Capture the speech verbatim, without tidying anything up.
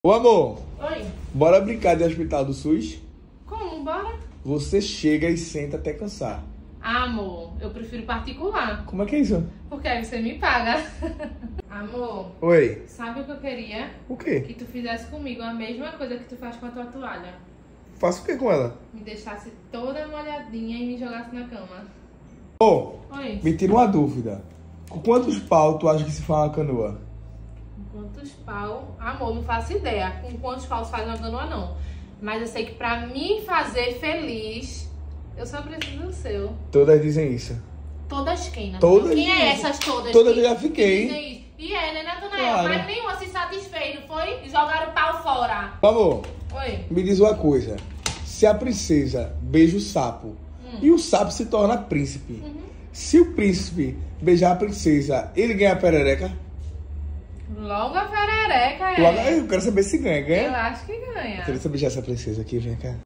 Ô amor, Oi. bora brincar de hospital do SUS? Como? Bora? Você chega e senta até cansar. Ah, amor, eu prefiro particular. Como é que é isso? Porque aí você me paga. Amor, Oi. sabe o que eu queria? O quê? Que tu fizesse comigo a mesma coisa que tu faz com a tua toalha. Faço o que com ela? Me deixasse toda molhadinha e me jogasse na cama. Ô, Oi. me tira uma dúvida. Com quantos pau tu acha que se faz uma canoa? Com quantos pau? Amor, não faço ideia com quantos pau se faz uma canoa, não. Mas eu sei que pra me fazer feliz, eu só preciso do seu. Todas dizem isso. Todas quem, né? Todas Quem é dizem. essas todas? Todas que, eu já fiquei. que dizem isso? E é, né, Natanael? Claro. Mas nenhuma se satisfez, não foi? E jogaram o pau fora. Amor, Oi. me diz uma coisa. Se a princesa beija o sapo Hum. e o sapo se torna príncipe, Uhum. se o príncipe beijar a princesa, ele ganha a perereca? Logo a perereca, é. Logo, eu quero saber se ganha. Ganha? Eu acho que ganha. Quero saber beijar essa princesa aqui, vem cá.